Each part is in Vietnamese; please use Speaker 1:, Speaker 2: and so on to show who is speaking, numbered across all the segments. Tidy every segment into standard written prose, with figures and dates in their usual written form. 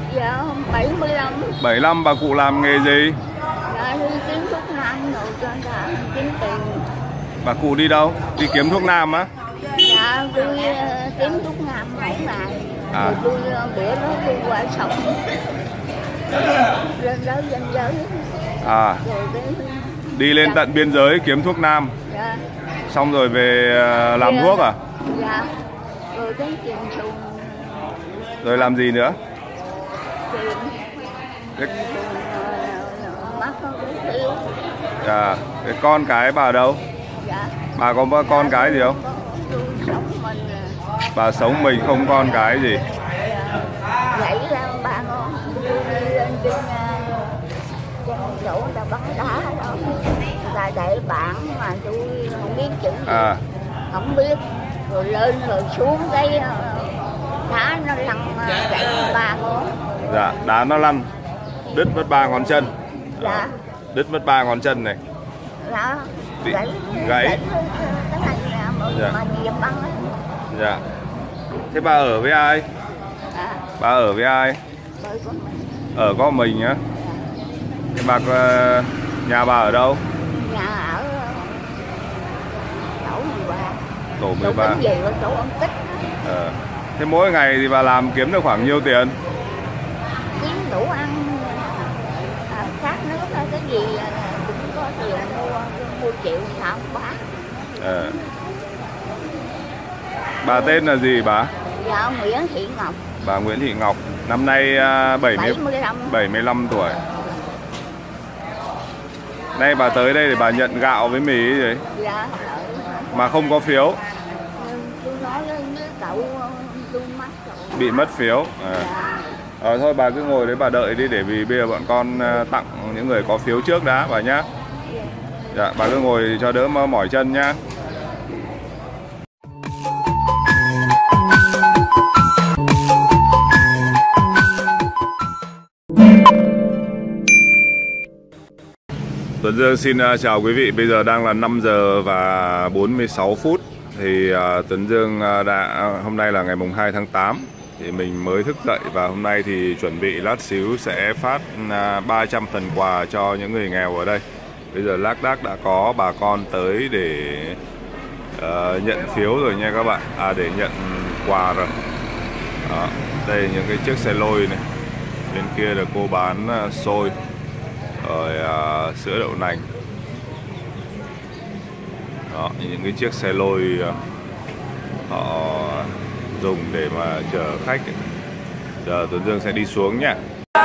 Speaker 1: Dạ 75.
Speaker 2: 75, bà cụ làm nghề gì?
Speaker 1: Dạ đi kiếm thuốc nam rồi cho đã kiếm tiền.
Speaker 2: Bà cụ đi đâu? Đi kiếm thuốc nam á?
Speaker 1: Dạ tôi kiếm thuốc nam mỗi ngày. Rồi tôi bữa đó tôi qua sông lên đó biên giới.
Speaker 2: À.
Speaker 1: Rồi
Speaker 2: đi lên tận biên giới kiếm thuốc nam.
Speaker 1: Dạ.
Speaker 2: Xong rồi về làm thuốc à?
Speaker 1: Dạ. Rồi cái tiền xuồng.
Speaker 2: Rồi làm gì nữa?
Speaker 1: Tiền. Mắt nó cũng thiếu.
Speaker 2: Dạ. Cái con cái bà đâu?
Speaker 1: Dạ.
Speaker 2: Bà có con cái gì không?
Speaker 1: Tôi sống mình.
Speaker 2: Bà sống mình không con cái gì?
Speaker 1: Vậy là bà ngon. Tôi đi lên trên chỗ người ta bắn đá đó. Là để bảng mà tôi không biết chữ gì. Không biết. Rồi lên rồi xuống cái đá nó lăn gãy 3 ngón.
Speaker 2: Dạ, đá nó lăn đứt mất 3 ngón chân.
Speaker 1: Dạ.
Speaker 2: Đứt mất 3 ngón chân này.
Speaker 1: Dạ.
Speaker 2: Gãy.
Speaker 1: Cái này mà nghiệp băng ấy.
Speaker 2: Dạ. Thế bà ở với ai? Bà ở với ai? Ở có mình á. Thế bà nhà bà ở đâu?
Speaker 1: Nhà ở tổ 13.
Speaker 2: Tổ 13.
Speaker 1: Gì ở chỗ ông Tích.
Speaker 2: Thế mỗi ngày thì bà làm kiếm được khoảng nhiêu tiền?
Speaker 1: Kiếm đủ ăn. Khác nước cái gì cũng có tiền mua triệu sao bán.
Speaker 2: Bà tên là gì bà?
Speaker 1: Dạ Nguyễn Thị Ngọc.
Speaker 2: Bà Nguyễn Thị Ngọc. Năm nay 75 tuổi. Nay bà tới đây để bà nhận gạo với mì ấy.
Speaker 1: Dạ.
Speaker 2: Mà không có phiếu.
Speaker 1: Tôi nói với cậu tôi mất rồi.
Speaker 2: Bị mất phiếu. Thôi bà cứ ngồi đấy bà đợi đi, để vì bây giờ bọn con tặng những người có phiếu trước đã bà nhá. Dạ, bà cứ ngồi cho đỡ mỏi chân nhá. Tuấn Dương xin chào quý vị. Bây giờ đang là 5 giờ và 46 phút. Thì Tuấn Dương hôm nay là ngày mùng 2 tháng 8. Thì mình mới thức dậy và hôm nay thì chuẩn bị lát xíu sẽ phát 300 phần quà cho những người nghèo ở đây. Bây giờ lác đác đã có bà con tới để nhận phiếu rồi nha các bạn. Để nhận quà rồi. Đó, đây những cái chiếc xe lôi này. Bên kia là cô bán xôi. Rồi sữa đậu nành. Đó, những cái chiếc xe lôi họ dùng để mà chở khách ấy. Giờ Tuấn Dương sẽ đi xuống nha.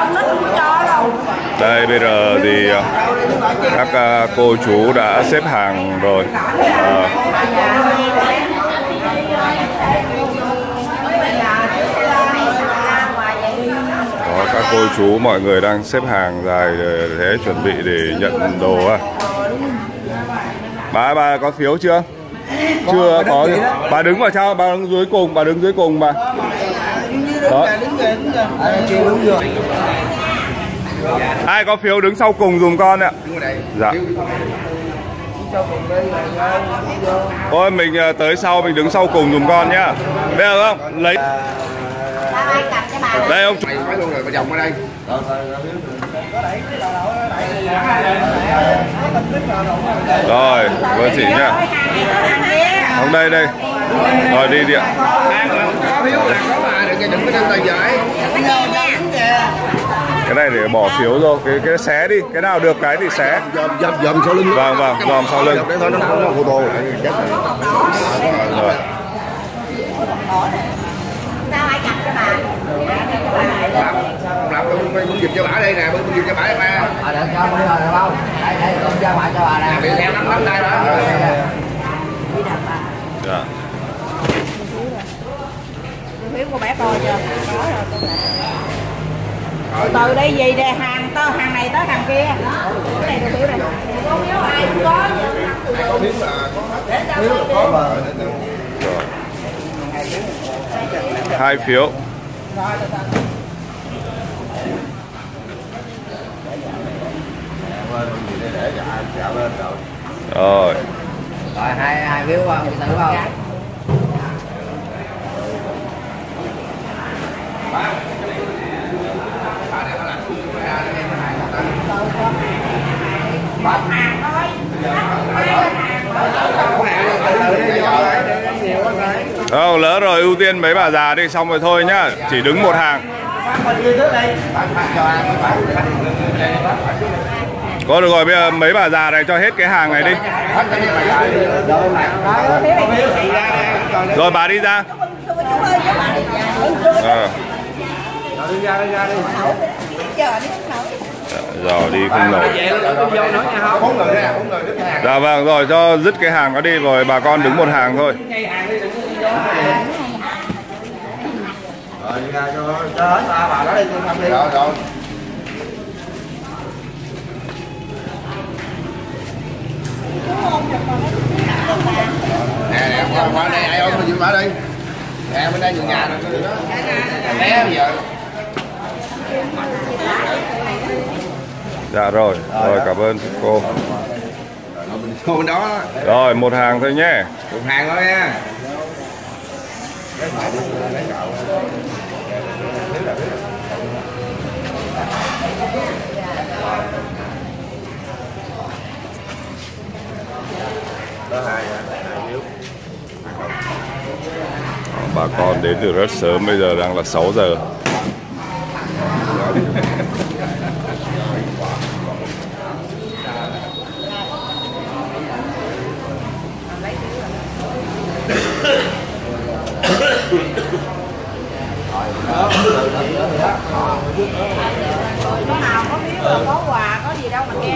Speaker 2: Đây bây giờ thì các cô chú đã xếp hàng rồi. Đó, các cô chú mọi người đang xếp hàng dài để chuẩn bị để nhận đồ á. Bà có phiếu chưa? Chưa có. Bà đứng vào trong, bà đứng dưới cùng, bà. Đó. Ai có phiếu đứng sau cùng dùm con ạ. Dạ. Thôi mình tới sau mình đứng sau cùng dùm con nhá. Bây giờ không? Lấy. Đây ông.
Speaker 3: Mày luôn rồi, bà vòng ở đây.
Speaker 2: Rồi, vâng chị nhá. Không đây. Rồi đi điện. Cái này để bỏ phiếu rồi, cái xé đi, cái nào được cái thì xé.
Speaker 3: Dòm sau lưng.
Speaker 2: Vâng, dòm sau lưng.
Speaker 3: Để thôi nó không có ô tô.
Speaker 2: Rồi.
Speaker 1: Sao ai cặp cho bà?
Speaker 3: Làm bưng dùm cho bà đây nè, bưng dùm cho bà đây ba.
Speaker 4: Được cho bây giờ được không? Đây bưng cho bà nè.
Speaker 3: Bị theo nắm đây đó.
Speaker 2: Dạ.
Speaker 5: Phiếu của bé coi chưa? Có rồi. Từ đây gì nè, hàng này tới hàng kia. Cái này được phiếu này. Con phiếu ai cũng có.
Speaker 3: Có phiếu là có mà.
Speaker 2: Rồi. 2 phiếu. Rồi.
Speaker 4: Rồi hai phiếu không? Chị tự không?
Speaker 2: Đâu, lỡ rồi, ưu tiên mấy bà già đi xong rồi thôi nhá. Chỉ đứng một hàng. Có được rồi, bây giờ mấy bà già này cho hết cái hàng này đi. Rồi bà đi ra. Rồi đi không nổi. Dạ vâng, rồi cho dứt cái hàng nó đi rồi bà con đứng một hàng thôi.
Speaker 3: Rồi cho hết ba bà đó đi đi. Rồi. Nè, qua đây ai ôm mình qua đi. Nè, bên đây người nhà nè. Bé bây giờ.
Speaker 2: Dạ rồi, cảm ơn cô.
Speaker 3: Cô bên đó.
Speaker 2: Rồi, một hàng thôi nhé.
Speaker 3: Một hàng thôi nha.
Speaker 2: Bà con đến từ rất sớm, bây giờ đang là 6 giờ.
Speaker 5: Có nào có miếng có quà có gì đâu mà nghe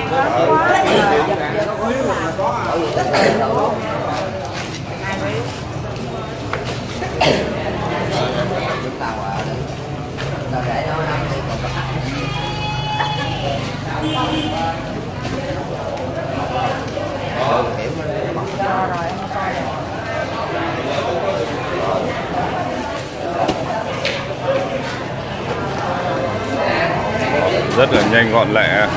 Speaker 2: rất là nhanh gọn lẹ.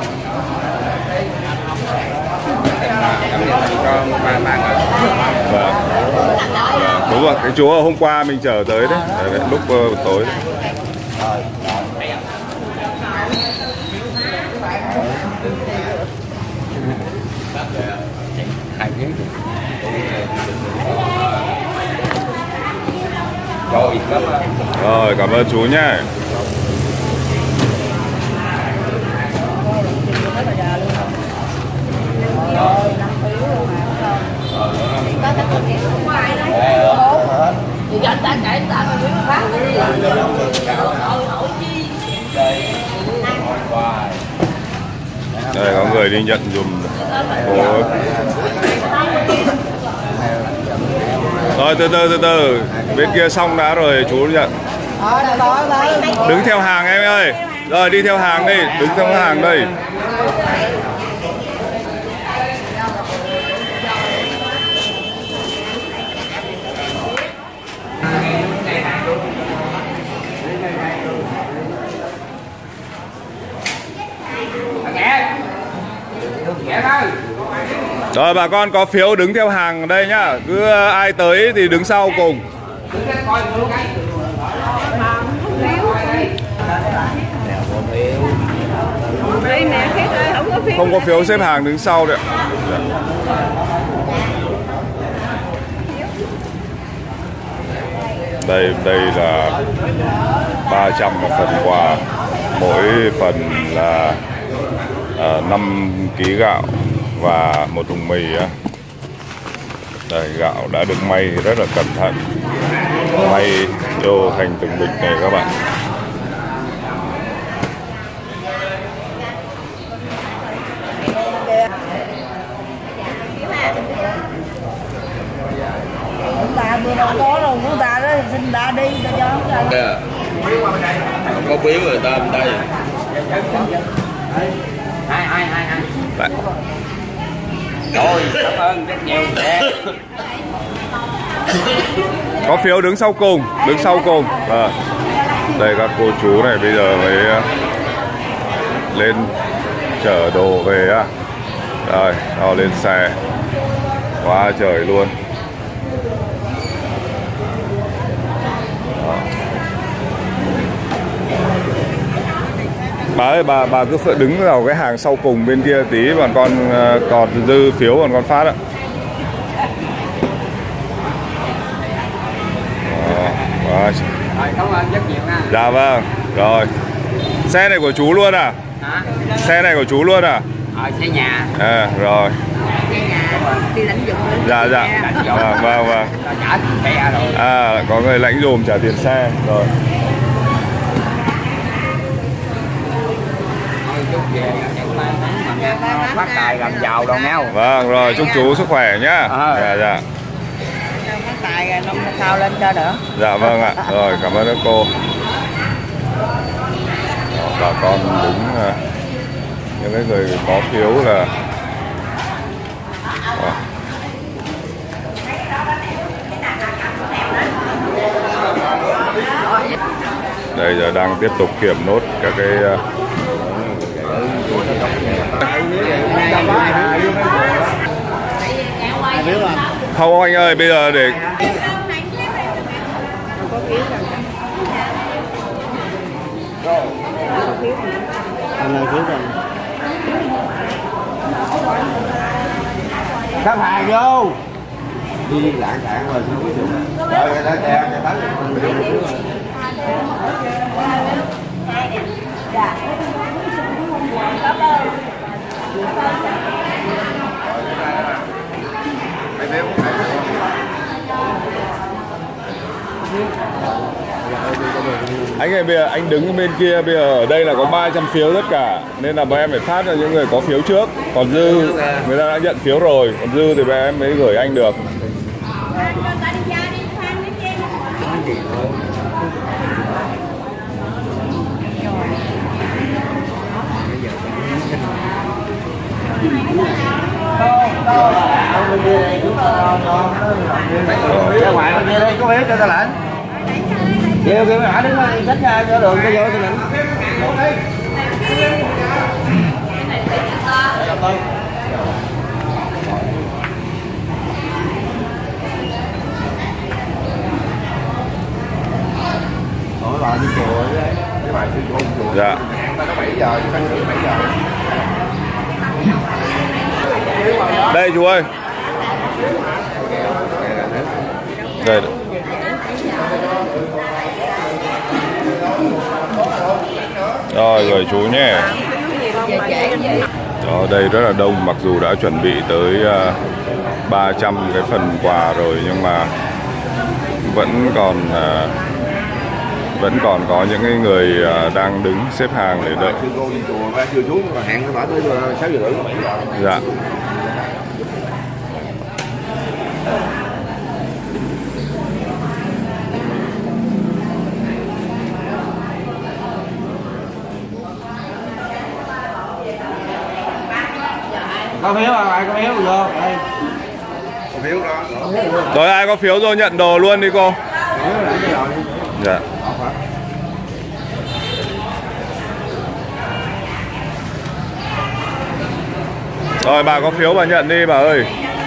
Speaker 2: Vâng. Đúng rồi, cái chú hôm qua mình chở tới đấy, lúc tối đấy. Rồi, cảm ơn chú nhé. Đây có người đi nhận dùm. Rồi từ từ bên kia xong đã rồi chú nhận. Đứng theo hàng em ơi. Rồi đi theo hàng đi, đứng theo hàng đây. Rồi bà con có phiếu đứng theo hàng ở đây nhá. Cứ ai tới thì đứng sau cùng. Không có phiếu xếp hàng đứng sau đấy. Đây là 300 một phần quà. Mỗi phần là 5 kg gạo và một thùng mì. Đây, gạo đã được may rất là cẩn thận, may vô thành từng bịch này các bạn.
Speaker 5: ta bữa nào có đâu của ta đó xin ta đi ta cho không
Speaker 3: có biếu người ta bên đây.
Speaker 4: Hai.
Speaker 2: Đấy.
Speaker 4: Rồi, cảm ơn rất nhiều.
Speaker 2: Có phiếu đứng sau cùng, đứng sau cùng. Đây các cô chú này bây giờ mới lên chở đồ về á. Rồi, đó lên xe. Quá trời luôn. Đó. Bà ơi, bà cứ đứng vào cái hàng sau cùng bên kia tí, bọn con còn dư phiếu bọn con phát ạ.
Speaker 4: Rồi, cảm ơn rất nhiều nha.
Speaker 2: Dạ vâng, rồi. Xe này của chú luôn à?
Speaker 4: Hả?
Speaker 2: Xe này của chú luôn à?
Speaker 4: Xe nhà.
Speaker 2: À, rồi.
Speaker 5: Xe nhà đi lãnh dụng.
Speaker 2: Dạ. Vâng.
Speaker 4: Trả xe rồi.
Speaker 2: À, có người lãnh dùm trả tiền xe rồi.
Speaker 4: Chúc về phát tài làm giàu đâu nhau.
Speaker 2: Vâng, rồi chúc chú sức khỏe nhá. Dạ.
Speaker 5: Phát tài năm sau lên cho đỡ.
Speaker 2: Dạ vâng ạ. Rồi, cảm ơn các cô. Bà con đứng những cái người có phiếu là đây giờ đang tiếp tục kiểm nốt các cái không anh ơi, bây giờ để
Speaker 3: sắp hàng vô đi lạng cạn rồi không biết được rồi người ta chèo người ta
Speaker 2: anh ơi, bây giờ anh đứng bên kia, bây giờ ở đây là có 300 phiếu tất cả nên là bọn em phải phát cho những người có phiếu trước, còn dư người ta đã nhận phiếu rồi, còn dư thì bọn em mới gửi anh được.
Speaker 3: ra ngoài bên kia đây có vé cho ta lãnh kêu hả đứng xách ra cho đường cho vô cho lãnh hỏi bà đi chùa đấy cái bài sư cô chùa
Speaker 2: Dạ.
Speaker 3: nó 7 giờ chứ không 7 giờ
Speaker 2: Đây chú ơi. Đây. Rồi gửi chú nhé. Đó, đây rất là đông, mặc dù đã chuẩn bị tới 300 cái phần quà rồi nhưng mà vẫn còn có những cái người đang đứng xếp hàng để đợi.
Speaker 3: sư cô đi chùa ra chưa xuống mà hẹn nó tới 6 giờ rưỡi 7 giờ.
Speaker 2: Dạ.
Speaker 3: Có phiếu không? Ai có phiếu vô? Đây. Có phiếu đó.
Speaker 2: Rồi ai có phiếu rồi nhận đồ luôn đi cô. Dạ. Rồi bà có phiếu bà nhận đi bà ơi.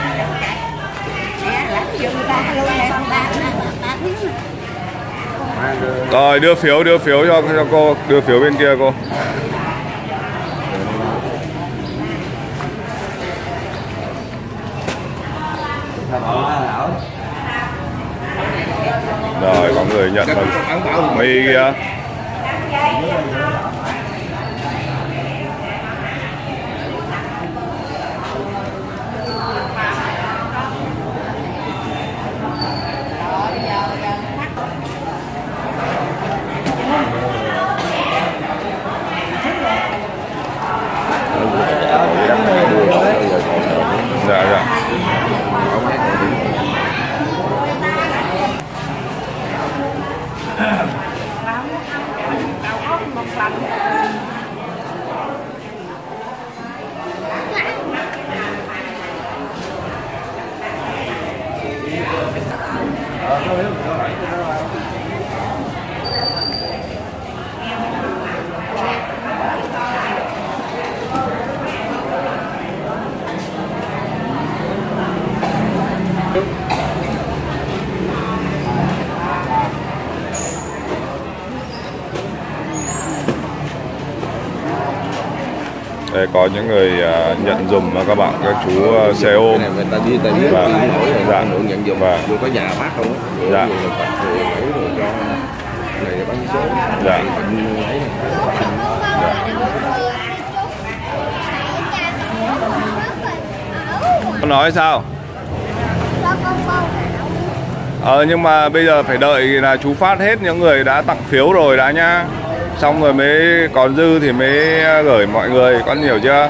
Speaker 2: Rồi đưa phiếu cho cô, đưa phiếu bên kia cô. Rồi có người nhận mì kìa. Dạ. Đây có những người nhận dùm các bạn, các chú xe ôm.
Speaker 3: Cái này người ta đi
Speaker 2: Dạ.
Speaker 3: dạ. Nhận dùng
Speaker 2: Và
Speaker 3: vừa có nhà phát không á.
Speaker 2: dạ.
Speaker 3: Người ta rồi cho này bán số.
Speaker 2: Dạ. Nói sao? Nhưng mà bây giờ phải đợi là chú phát hết những người đã tặng phiếu rồi đã nhá. Xong rồi mới còn dư thì mới gửi mọi người, con hiểu chưa?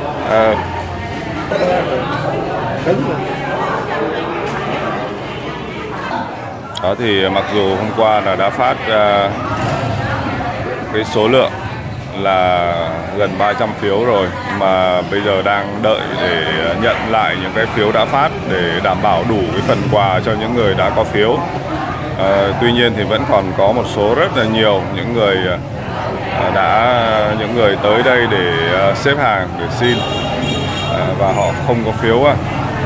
Speaker 2: Đó thì mặc dù hôm qua là đã phát cái số lượng là gần 300 phiếu rồi, mà bây giờ đang đợi để nhận lại những cái phiếu đã phát để đảm bảo đủ cái phần quà cho những người đã có phiếu. Tuy nhiên thì vẫn còn có một số rất là nhiều những người những người tới đây để xếp hàng để xin và họ không có phiếu á.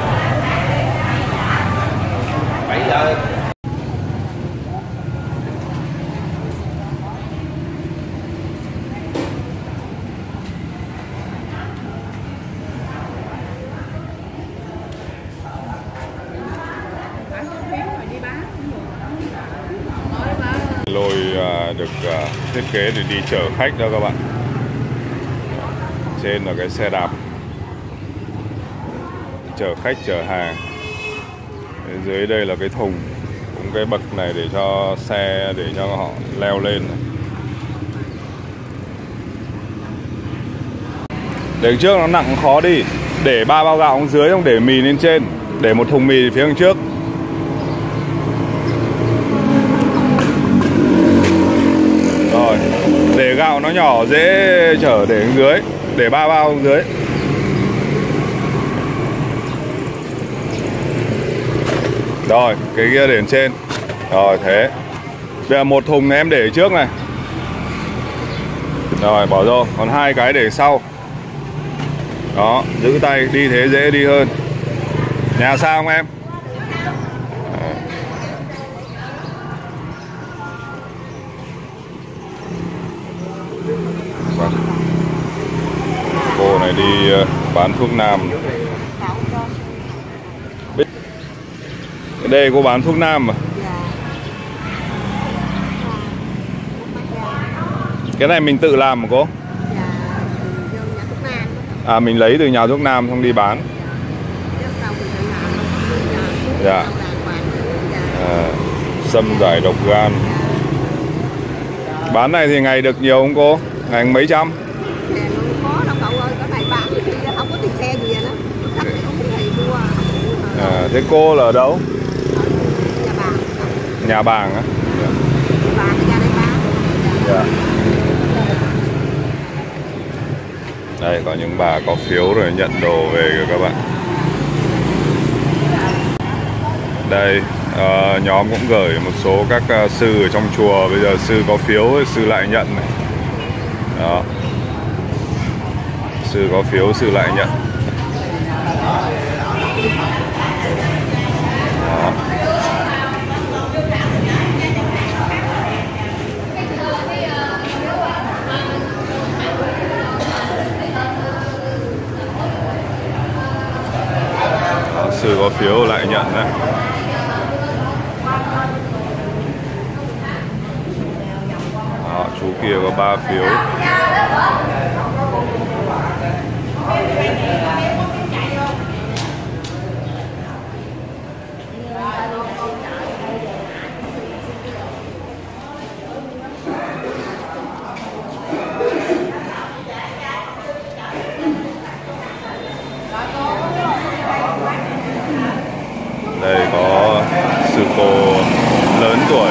Speaker 2: Lôi được thiết kế để đi chở khách đó các bạn. Trên là cái xe đạp chở khách chở hàng. Dưới đây là cái thùng, cũng cái bậc này để cho xe, để cho họ leo lên. Để trước nó nặng khó đi. Để 3 bao gạo xuống dưới, không để mì lên trên. Để một thùng mì phía đằng trước. Rồi, để gạo nó nhỏ dễ chở để xuống dưới. Để 3 bao xuống dưới. Rồi, cái kia để lên trên. Rồi, thế. Bây giờ một thùng này em để trước này. Rồi, bỏ vô. Còn 2 cái để sau. Đó, giữ tay, đi thế dễ đi hơn. Nhà xa không em? Vâng. Cô này đi bán thuốc nam. Ở đây cô bán thuốc nam mà. Cái này mình tự làm mà cô? À, mình lấy từ nhà thuốc nam xong đi bán. Dạ. Xâm giải độc gan. Bán này thì ngày được nhiều không cô? Ngày mấy trăm? Thế cô là ở đâu? Nhà Bàng á. Dạ. Đây có những bà có phiếu rồi nhận đồ về kìa các bạn. Đây nhóm cũng gửi một số các sư ở trong chùa. Bây giờ sư có phiếu sư lại nhận này. Đó. Sư có phiếu sư lại nhận. Đó. Đó, sư có phiếu lại nhận đấy. Đó, chú kia có 3 phiếu. Đây có sư cô lớn tuổi.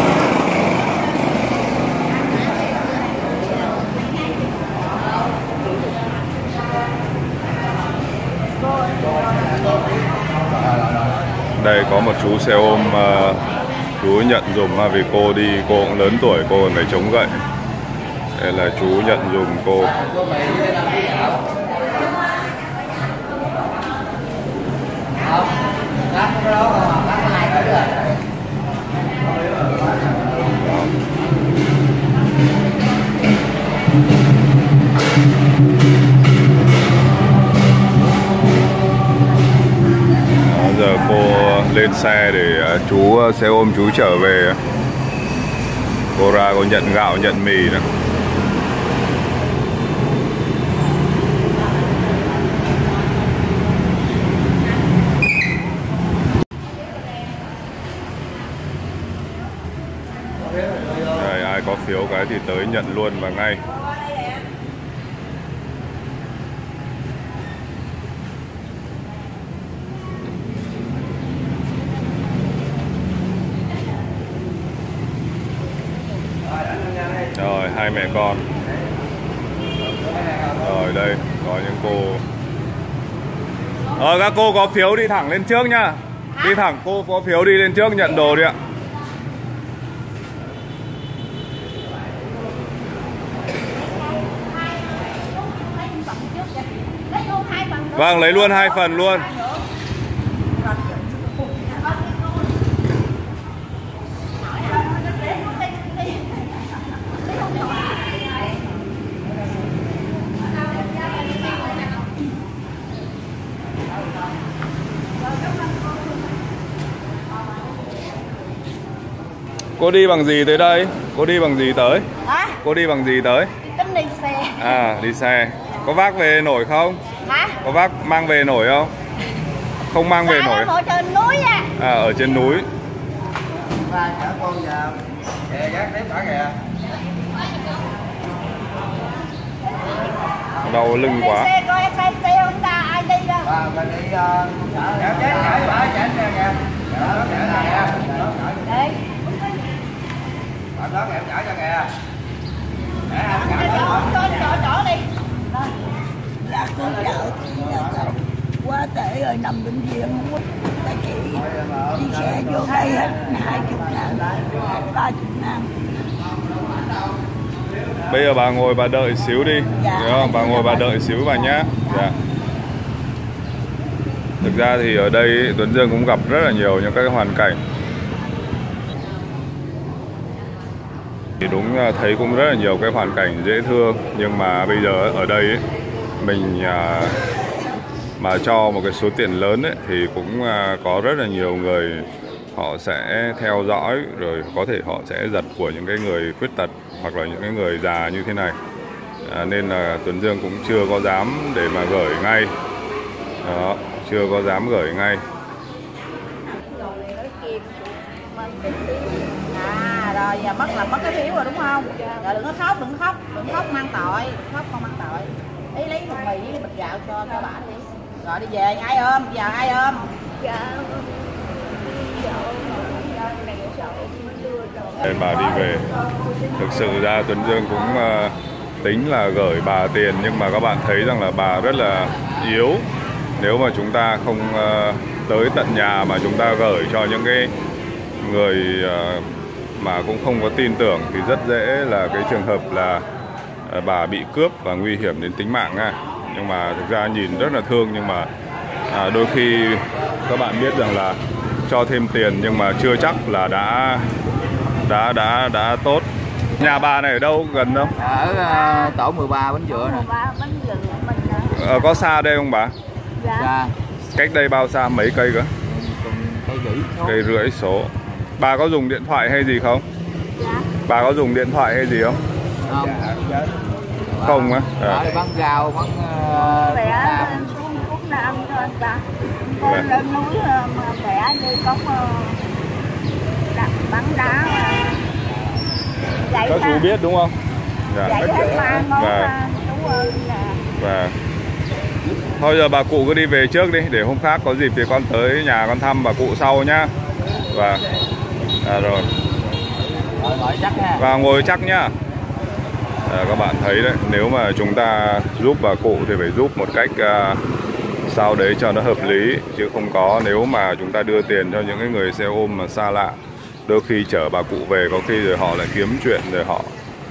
Speaker 2: Đây có một chú xe ôm, chú nhận dùm vì cô đi, cô cũng lớn tuổi, cô còn phải chống gậy. Đây là chú nhận dùm cô. lên xe để chú xe ôm chú trở về. Cô ra cô nhận gạo nhận mì nữa. Đây, ai có phiếu cái thì tới nhận luôn và ngay. Rồi, hai mẹ con. Rồi đây, có những cô. Các cô có phiếu đi thẳng lên trước nha. Đi thẳng, cô có phiếu đi lên trước nhận đồ đi ạ. Vâng, lấy luôn 2 phần luôn. Cô đi bằng gì tới đây? Cô đi bằng gì tới?
Speaker 5: Hả?
Speaker 2: Cô đi bằng gì tới?
Speaker 5: Tính đi xe.
Speaker 2: À, đi xe. Có vác về nổi không?
Speaker 5: Hả?
Speaker 2: Có vác mang về nổi không? Không mang về nổi.
Speaker 5: Ở trên núi á.
Speaker 2: À, ở trên núi.
Speaker 3: Ba chở con vào. Kìa, gác tiếp cả kìa.
Speaker 2: Đau lưng quá.
Speaker 5: Xe coi xe không ta ai đi đâu.
Speaker 3: Ba mình đi chở bà chở xe kìa. Đó chở ra kìa.
Speaker 5: Đấy.
Speaker 3: Bạn đó em chở cho kìa. Để em
Speaker 5: Chỗ đi.
Speaker 1: Dạ con chợ quá tệ rồi, nằm bệnh viện không có tại chị đi xe vô đây hết 20.000, 30.000.
Speaker 2: Bây giờ bà ngồi bà đợi xíu đi.
Speaker 1: Dạ.
Speaker 2: Đúng không? Bà ngồi bà đợi xíu bà nhá. Dạ. Thực ra thì ở đây Tuấn Dương cũng gặp rất là nhiều những cái hoàn cảnh. Thì đúng thấy cũng rất là nhiều cái hoàn cảnh dễ thương. Nhưng mà bây giờ ở đây ấy, mình mà cho một cái số tiền lớn ấy, thì cũng có rất là nhiều người họ sẽ theo dõi, rồi có thể họ sẽ giật của những cái người khuyết tật hoặc là những cái người già như thế này. Nên là Tuấn Dương cũng chưa có dám để mà gửi ngay. Đó, chưa có dám gửi ngay.
Speaker 5: Rồi giờ mất cái phiếu rồi đúng không? Rồi đừng có khóc, đừng khóc mang tội, con mang tội. Lấy thùng mì với bịch gạo cho bà đi. Rồi đi về, ai ôm, giờ ai ôm?
Speaker 2: Nên bà đi về. Thực sự ra Tuấn Dương cũng tính là gửi bà tiền, nhưng mà các bạn thấy rằng là bà rất là yếu. Nếu mà chúng ta không tới tận nhà mà chúng ta gửi cho những cái người mà cũng không có tin tưởng thì rất dễ là cái trường hợp là bà bị cướp và nguy hiểm đến tính mạng nha. Nhưng mà thực ra nhìn rất là thương, nhưng mà đôi khi các bạn biết rằng là cho thêm tiền nhưng mà chưa chắc là đã tốt. Nhà bà này ở đâu, gần không?
Speaker 4: Ở tổ 13 Bến Dựa nè.
Speaker 2: Có xa đây không bà?
Speaker 4: Dạ.
Speaker 2: Cách đây bao xa, mấy cây cơ? Cây rưỡi số. Bà có dùng điện thoại hay gì không?
Speaker 1: Dạ.
Speaker 2: Bà có dùng điện thoại hay gì không?
Speaker 4: Không.
Speaker 2: Không á?
Speaker 4: Bán rau, bán
Speaker 1: Mẹ xuống Cúc Nam cho anh ta. Con lên núi mà mẹ đi có bắn đá.
Speaker 2: Các chú biết đúng không? Dạ.
Speaker 1: Vậy hết ba ngón chú ơi là.
Speaker 2: Và thôi giờ bà cụ cứ đi về trước đi, để hôm khác có dịp thì con tới nhà con thăm bà cụ sau nhá. Và rồi.
Speaker 4: Ngồi chắc nha.
Speaker 2: Và ngồi chắc nhá. Các bạn thấy đấy, nếu mà chúng ta giúp bà cụ thì phải giúp một cách sao đấy cho nó hợp lý, chứ không có nếu mà chúng ta đưa tiền cho những cái người xe ôm mà xa lạ, đôi khi chở bà cụ về có khi rồi họ lại kiếm chuyện, rồi họ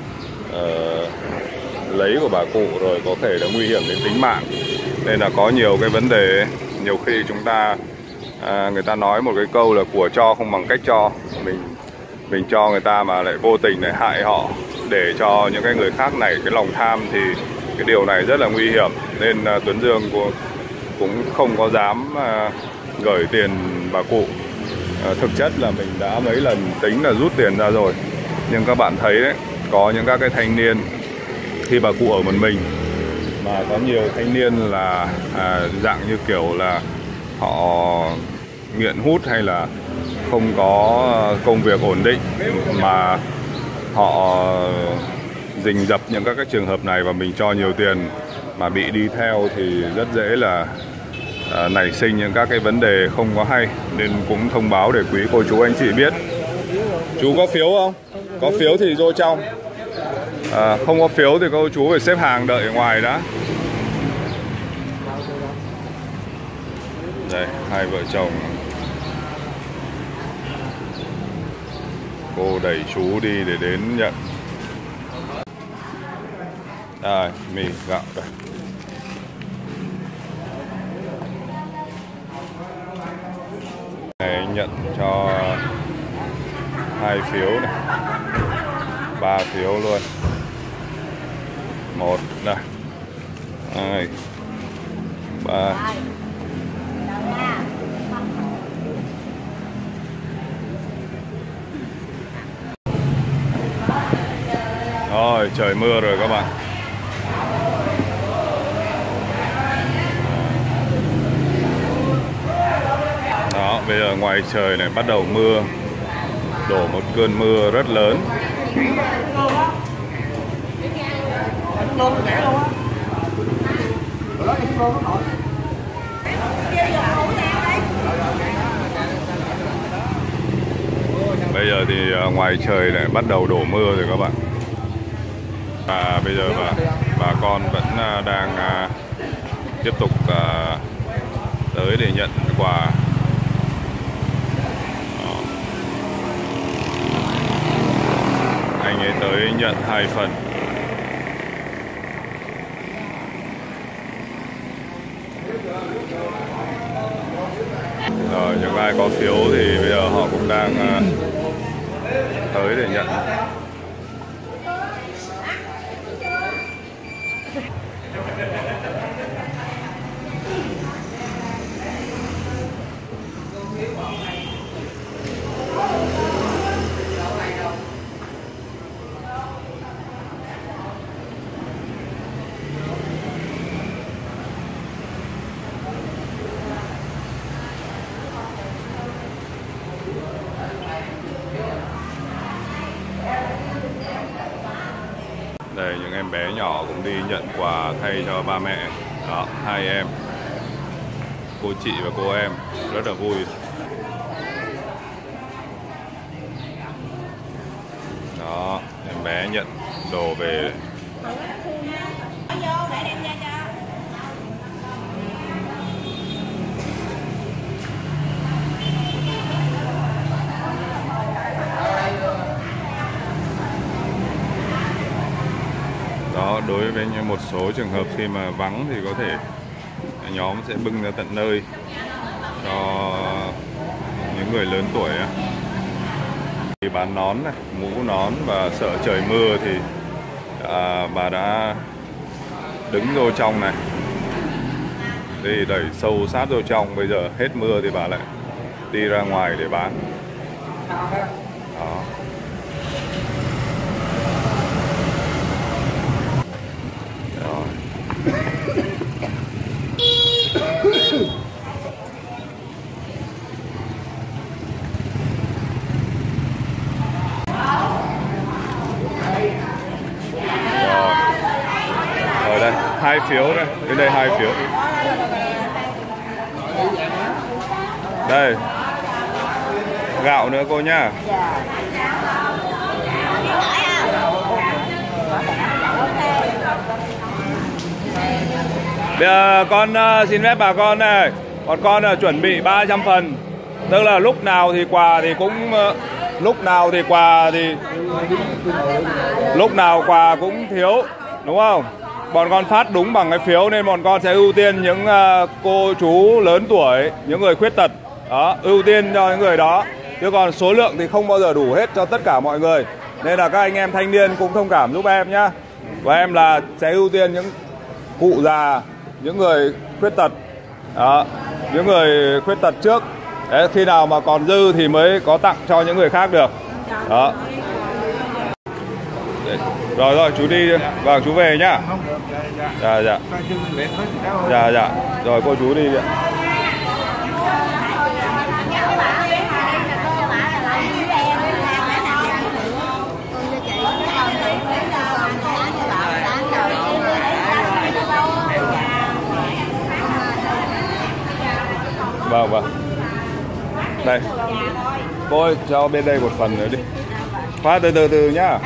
Speaker 2: lấy của bà cụ, rồi có thể là nguy hiểm đến tính mạng. Nên là có nhiều cái vấn đề, nhiều khi chúng ta người ta nói một cái câu là của cho không bằng cách cho. Mình cho người ta mà lại vô tình lại hại họ, để cho những cái người khác nảy cái lòng tham, thì cái điều này rất là nguy hiểm. Nên Tuấn Dương cũng không có dám gửi tiền bà cụ. Thực chất là mình đã mấy lần tính là rút tiền ra rồi, nhưng các bạn thấy đấy, có những các cái thanh niên khi bà cụ ở một mình, mà có nhiều thanh niên là dạng như kiểu là họ nghiện hút hay là không có công việc ổn định, mà họ rình rập những các cái trường hợp này và mình cho nhiều tiền mà bị đi theo thì rất dễ là nảy sinh những các cái vấn đề không có hay, nên cũng thông báo để quý cô chú anh chị biết. Chú có phiếu không? Có phiếu thì vô trong, không có phiếu thì cô chú phải xếp hàng đợi ở ngoài đã. Đây, hai vợ chồng cô đẩy chú đi để đến nhận. Đây, mì gạo đây. Này, anh nhận cho 2 phiếu này, 3 phiếu luôn. 1 này, 2, 3. Rồi, trời mưa rồi các bạn. Đó, bây giờ ngoài trời này bắt đầu mưa, đổ một cơn mưa rất lớn. Bây giờ thì ngoài trời này bắt đầu đổ mưa rồi các bạn. Và bây giờ bà con vẫn đang tiếp tục tới để nhận quà. Anh ấy tới nhận 2 phần. Rồi, những ai có phiếu thì bây giờ họ cũng đang tới để nhận. Đây, những em bé nhỏ cũng đi nhận quà thay cho ba mẹ. Đó, 2 em, cô chị và cô em, rất là vui. Đó, em bé nhận đồ về. Đó, đối với một số trường hợp khi mà vắng thì có thể nhóm sẽ bưng ra tận nơi cho những người lớn tuổi. Thì bán nón này, mũ nón và sợ trời mưa thì bà đã đứng vô trong này đi đẩy sâu sát vô trong. Bây giờ hết mưa thì bà lại đi ra ngoài để bán. Đó. Rồi đây, 2 phiếu đây, đến đây 2 phiếu. Đây, gạo nữa cô nhá. Bây giờ con xin phép bà con này, bọn con chuẩn bị 300 phần. Tức là lúc nào thì quà thì cũng lúc nào quà cũng thiếu, đúng không? Bọn con phát đúng bằng cái phiếu nên bọn con sẽ ưu tiên những cô chú lớn tuổi, những người khuyết tật. Đó, ưu tiên cho những người đó. Chứ còn số lượng thì không bao giờ đủ hết cho tất cả mọi người. Nên là các anh em thanh niên cũng thông cảm giúp em nhá. Và em là sẽ ưu tiên những cụ già, những người khuyết tật. Đó, những người khuyết tật trước. Đấy, khi nào mà còn dư thì mới có tặng cho những người khác được. Đó. Rồi rồi, chú đi. Vâng, chú về nhá. Dạ dạ. Dạ dạ. Rồi cô chú đi. Vâng vâng. Đây. Cô ơi, cho bên đây một phần nữa đi. Khoa từ từ nhá.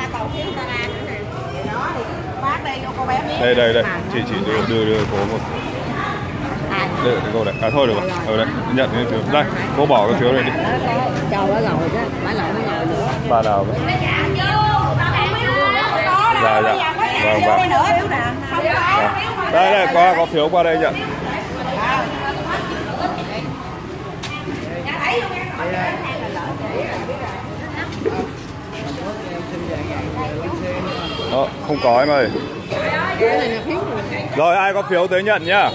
Speaker 2: Đây đây, chị đưa cô một. Đây cô đây. À thôi được rồi. Ở đây, nhận cái phiếu. Đây, cô bỏ cái phiếu này đi.
Speaker 1: Châu đã ngồi đó, phải lại mới ngồi nữa.
Speaker 2: Bà nào vậy? Dạ dạ. Vâng vâng. Đây đây, có phiếu qua đây nhận. Không có em ơi. Rồi ai có phiếu tới nhận nhá.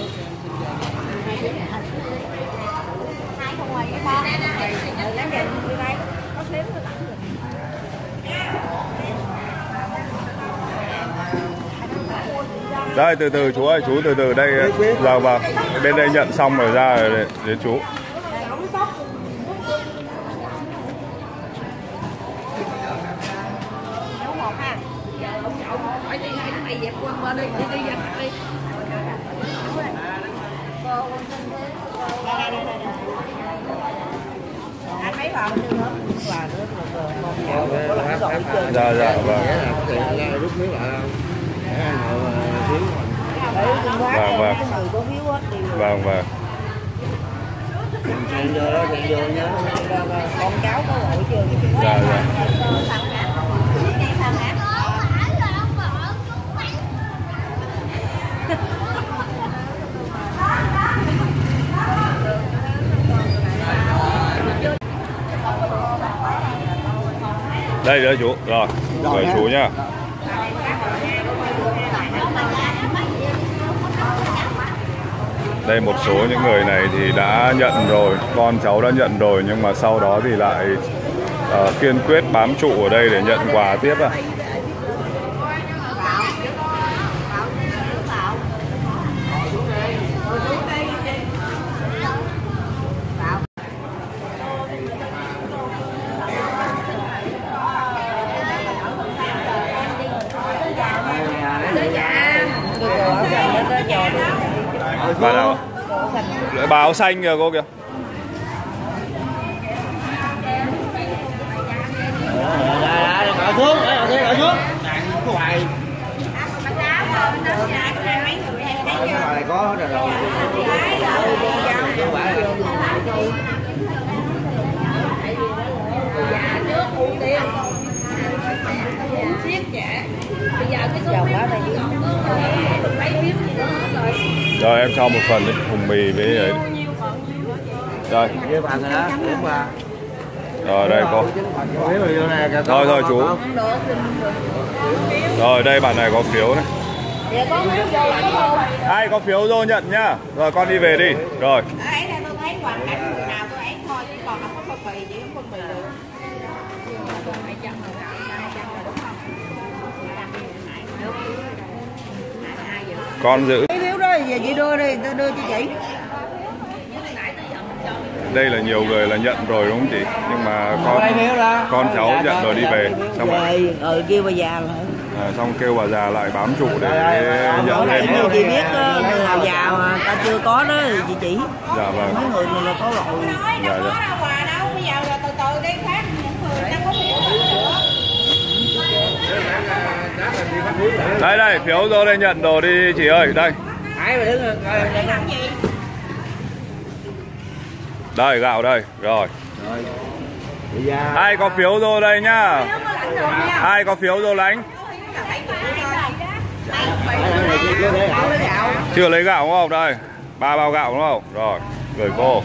Speaker 2: Đây từ từ chú ơi, chú từ từ đây. Vâng vâng. Bên đây nhận xong rồi ra rồi đến chú. Dạ dạ vâng. Vâng vâng. Vâng vâng.
Speaker 5: Con cháu có gọi chưa?
Speaker 2: Dạ dạ. Đây nữa chú. Rồi. Rồi chú nhá. Đây một số những người này thì đã nhận rồi, con cháu đã nhận rồi, nhưng mà sau đó thì lại kiên quyết bám trụ ở đây để nhận quà tiếp à. Bà nào? Bà áo xanh kìa cô kìa.
Speaker 3: Ngồi xuống, ngồi xuống. Có hoài. Này có rồi rồi.
Speaker 2: Rồi em cho một phần đi, hùng mì với ấy. Rồi. Rồi đây cô. Rồi rồi chú. Rồi đây bạn này có phiếu này. Ai có phiếu vô nhận nhá. Rồi con đi về đi. Rồi. Con giữ.
Speaker 5: Phiếu đó về chị đưa đi, tôi đưa cho chị.
Speaker 2: Đây là nhiều người là nhận rồi đúng không chị? Nhưng mà con cháu nhận rồi đi về. Xong
Speaker 5: rồi kêu bà già lại.
Speaker 2: Xong kêu bà già lại bám trụ để nhận thêm.
Speaker 5: Chị biết người nào già mà ta chưa có đó thì chị chỉ.
Speaker 2: Dạ vâng.
Speaker 5: Mấy người này là có rồi.
Speaker 2: Dạ dạ. Đây đây, phiếu vô đây nhận đồ đi chị ơi, đây. Đây gạo đây, rồi. Ai có phiếu vô đây nhá. Ai có phiếu vô lãnh. Chưa lấy gạo đúng không? Đây, 3 bao gạo đúng không? Rồi, gửi cô.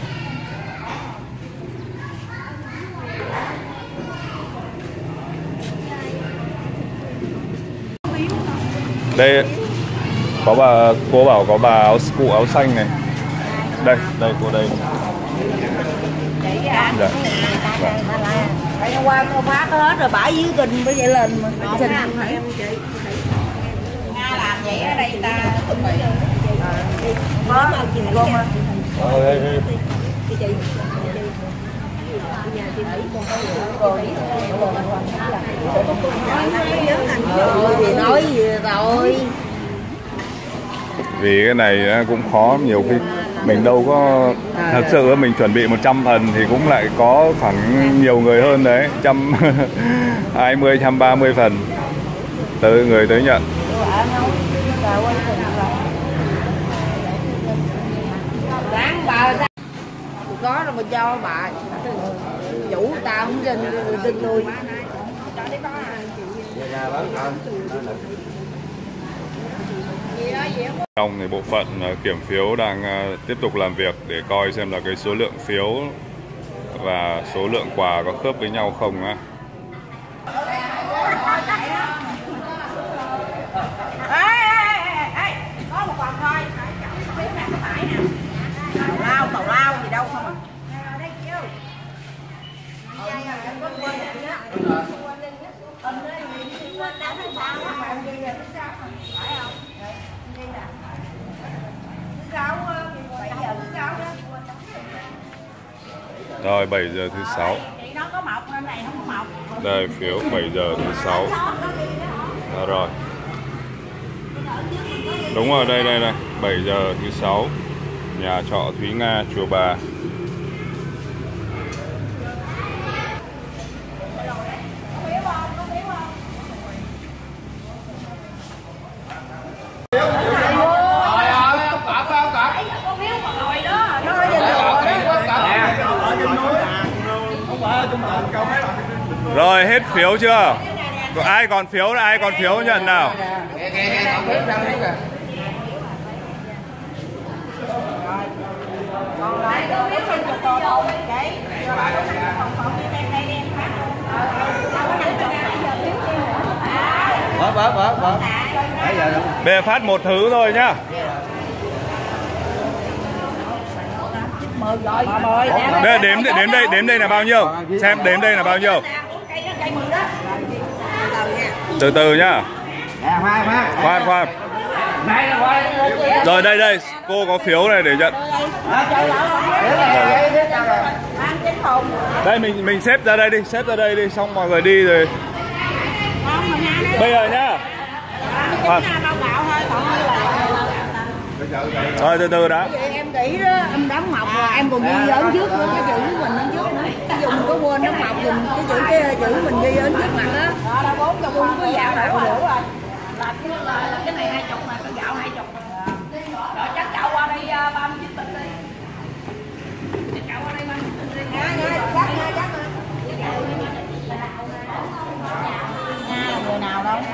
Speaker 2: Đây có bà, cô bảo có bà cụ áo xanh này. Đây, đây cô đây. Dạ.
Speaker 5: Tại hôm qua cô phát hết rồi bãi dưới kinh mới vậy lên mà. Xin Nga làm vậy ở đây ta có con mà. Thì nói gì rồi.
Speaker 2: Vì cái này cũng khó, nhiều khi mình đâu có thật sự mình chuẩn bị 100 phần thì cũng lại có khoảng nhiều người hơn đấy, 120, 130 phần tới người tới nhận.
Speaker 5: Sáng bà có rồi mà cho bà chủ ta không tin tôi.
Speaker 2: Trong thì bộ phận kiểm phiếu đang tiếp tục làm việc để coi xem là cái số lượng phiếu và số lượng quà có khớp với nhau không á.
Speaker 5: Có một phần thôi. Tàu lao gì đâu không à.
Speaker 2: Rồi 7 giờ thứ 6. Đây phiếu 7 giờ thứ 6. Rồi. Đúng rồi, đây 7 giờ thứ 6. Nhà trọ Thúy Nga, Chùa Bà. Rồi hết phiếu chưa? Ai còn phiếu nhận nào? Bây giờ phát một thứ thôi nhá. Đây, đếm đây là bao nhiêu? Xem đếm đây là bao nhiêu? Từ từ nhá. Khoan. Rồi đây, cô có phiếu này để nhận. Đây mình xếp ra đây đi, xong mọi người đi rồi. Bây giờ nhá. Rồi từ từ đã.
Speaker 5: Em nghĩ đó, em đóng mọc rồi em còn ghi ấn trước nữa, cái chữ của mình ấn trước nữa. Dùng có quên đóng mọc dùng cái chữ mình ghi ấn trước mặt á. Đó là 4 cho không có dạo nào nữa rồi. Là cái này 20 mà cái gạo 20. Rồi chắc cạo qua đây 39 tịnh đi. Cạo qua đây 39 tịnh đi. Chắc. Người nào đâu.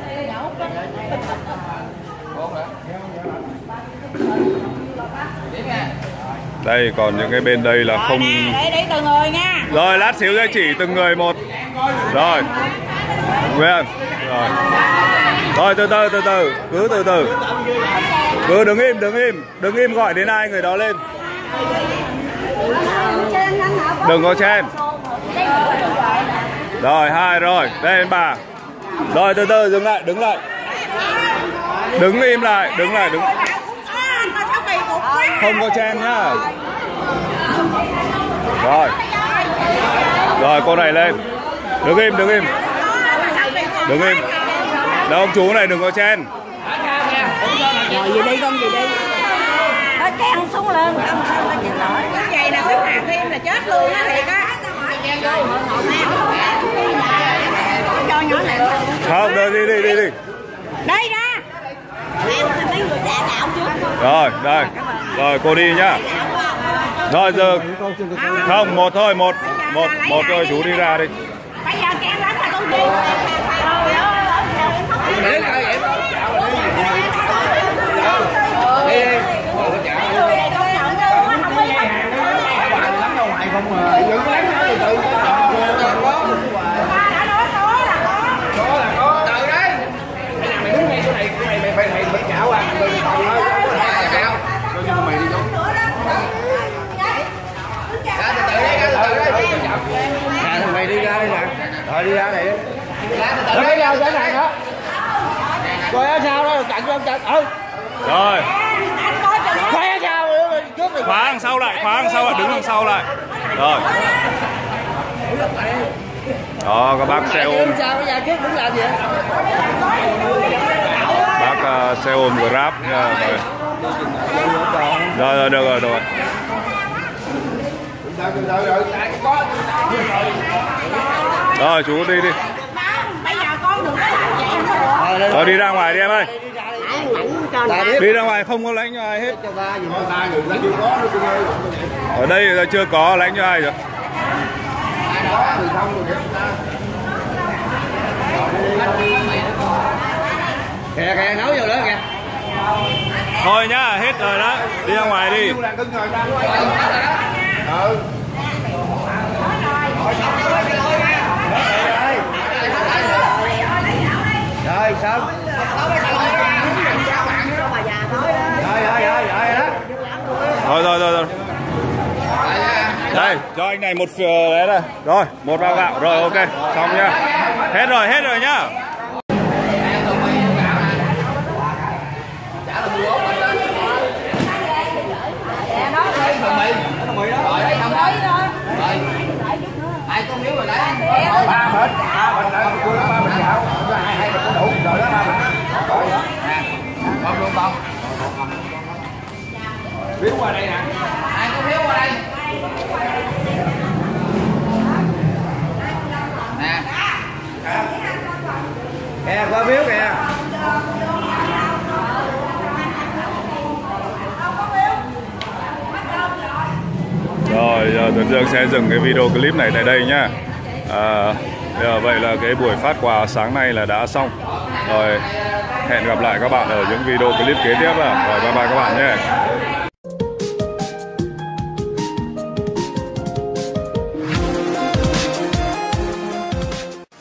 Speaker 2: Đây còn những cái bên đây là không.
Speaker 5: Để từng người nha.
Speaker 2: Rồi lát xíu sẽ chỉ từng người một. Rồi. Nguyên. Rồi từ từ, cứ từ từ. Cứ đừng im gọi đến ai người đó lên. Đừng có chen. Rồi 2 rồi, đây bà. Rồi từ từ dừng lại. Đứng im lại, đứng. Không có chen nhá. Rồi cô này lên. Đứng im. Đâu ông chú này đừng có chen.
Speaker 5: Ngồi gì đi con gì đi. Nó chen xuống lên. Cái vậy là xếp hạng thêm là chết luôn á thiệt á. Cho nhỏ này.
Speaker 2: Không, đi.
Speaker 5: Đây ra. Em mấy người trả đạo trước.
Speaker 2: Rồi, đây. Rồi cô đi nhá. Rồi giờ không, một thôi chú đi ra đi.
Speaker 5: Bây giờ kẹo lắm là con gì?
Speaker 3: Rồi đi ra này.
Speaker 4: Nó cái nhau cái này đó. Coi ở sao đó, chặn cho chặn.
Speaker 2: Rồi.
Speaker 4: Coi ở sao trước thì
Speaker 2: Khóa đằng sau lại, đứng đằng sau lại. Rồi. Đó, các bác xe ôm.
Speaker 4: sao bây giờ trước đứng làm gì?
Speaker 2: Bác xe ôm Grab nha. Rồi, được rồi. Rồi, chú đi.
Speaker 5: Bây giờ con đừng có làm vậy.
Speaker 2: Rồi đi ra ngoài đi em ơi. Đi ra ngoài không có lãnh cho ai hết. Ở đây là chưa có lãnh cho ai rồi.
Speaker 3: Kìa nấu vô nữa kìa.
Speaker 2: Thôi nhá, hết rồi đó. Đi ra ngoài đi.
Speaker 3: Rồi xong.
Speaker 2: Rồi. Đây, cho anh này một đấy đây. Rồi, một bao gạo. Rồi ok, xong nhá. Hết rồi nhá.
Speaker 3: Ai có miếu rồi lấy. 3 bịch. 3 bịch lại một cua 3 bịch gạo. 2 bịch có đủ rồi đó 3 bịch. Rồi đó. Nè. Bông luôn bông. Miếu qua đây nè. Ai có miếu qua đây. Nè. Kìa qua miếu kìa.
Speaker 2: Rồi, giờ Tuấn Dương sẽ dừng cái video clip này tại đây nhá. Vậy là cái buổi phát quà sáng nay là đã xong. Rồi, hẹn gặp lại các bạn ở những video clip kế tiếp. Rồi, bye bye các bạn nhé.